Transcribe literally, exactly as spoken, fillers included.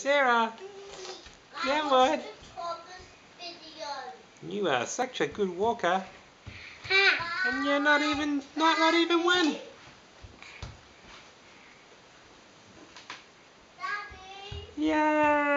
Sarah, yeah, what? You are such a good walker, and you're not even, not, not even one. Yeah.